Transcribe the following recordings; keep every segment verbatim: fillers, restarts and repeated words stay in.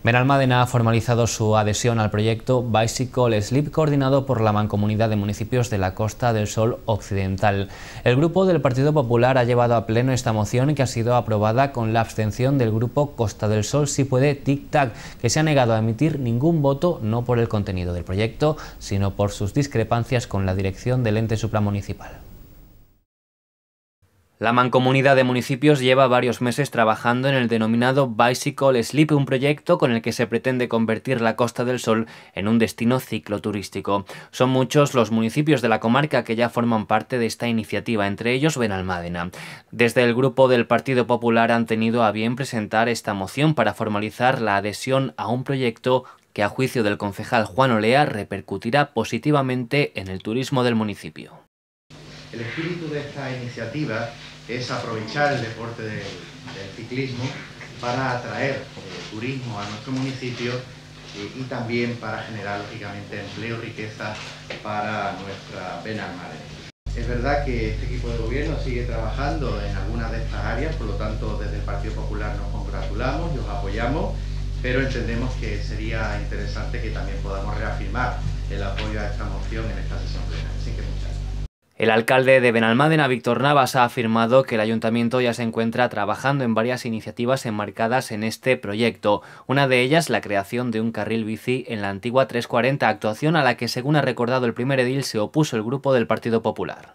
Benalmádena ha formalizado su adhesión al proyecto Bicycle Sleep, coordinado por la Mancomunidad de Municipios de la Costa del Sol Occidental. El grupo del Partido Popular ha llevado a pleno esta moción, que ha sido aprobada con la abstención del grupo Costa del Sol Si Puede Tic Tac, que se ha negado a emitir ningún voto, no por el contenido del proyecto, sino por sus discrepancias con la dirección del ente supramunicipal. La Mancomunidad de Municipios lleva varios meses trabajando en el denominado Bicycle Sleep, un proyecto con el que se pretende convertir la Costa del Sol en un destino cicloturístico. Son muchos los municipios de la comarca que ya forman parte de esta iniciativa, entre ellos Benalmádena. Desde el grupo del Partido Popular han tenido a bien presentar esta moción para formalizar la adhesión a un proyecto que, a juicio del concejal Juan Olea, repercutirá positivamente en el turismo del municipio. El espíritu de esta iniciativa es aprovechar el deporte del, del ciclismo para atraer eh, turismo a nuestro municipio eh, y también para generar, lógicamente, empleo y riqueza para nuestra Benalmádena. Es verdad que este equipo de gobierno sigue trabajando en algunas de estas áreas, por lo tanto, desde el Partido Popular nos congratulamos y os apoyamos, pero entendemos que sería interesante que también podamos reafirmar el apoyo a esta moción en esta sesión plenaria. Así que muchas gracias. El alcalde de Benalmádena, Víctor Navas, ha afirmado que el ayuntamiento ya se encuentra trabajando en varias iniciativas enmarcadas en este proyecto. Una de ellas, la creación de un carril bici en la antigua trescientos cuarenta, actuación a la que, según ha recordado el primer edil, se opuso el grupo del Partido Popular.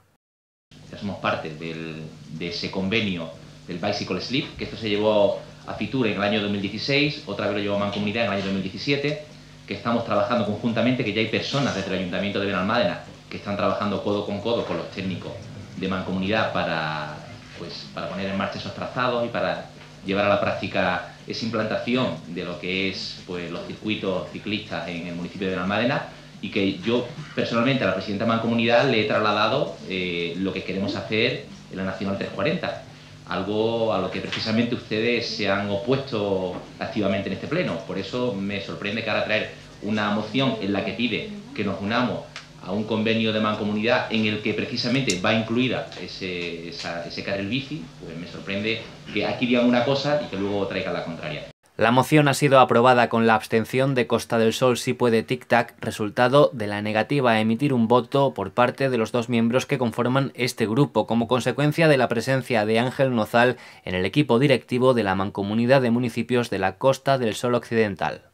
Ya somos parte del, de ese convenio del Bicycle Sleep, que esto se llevó a Fitur en el año dos mil dieciséis, otra vez lo llevó a Mancomunidad en el año dos mil diecisiete, que estamos trabajando conjuntamente, que ya hay personas desde el Ayuntamiento de Benalmádena que están trabajando codo con codo con los técnicos de Mancomunidad para, pues, para poner en marcha esos trazados y para llevar a la práctica esa implantación de lo que es, pues, los circuitos ciclistas en el municipio de Benalmádena, y que yo personalmente a la presidenta de Mancomunidad le he trasladado eh, lo que queremos hacer en la Nacional trescientos cuarenta, algo a lo que precisamente ustedes se han opuesto activamente en este pleno. Por eso me sorprende que ahora traer una moción en la que pide que nos unamos a un convenio de Mancomunidad en el que precisamente va incluida ese, esa, ese carril bici. Pues me sorprende que aquí digan una cosa y que luego traigan la contraria. La moción ha sido aprobada con la abstención de Costa del Sol Si Puede Tic Tac, resultado de la negativa a emitir un voto por parte de los dos miembros que conforman este grupo, como consecuencia de la presencia de Ángel Nozal en el equipo directivo de la Mancomunidad de Municipios de la Costa del Sol Occidental.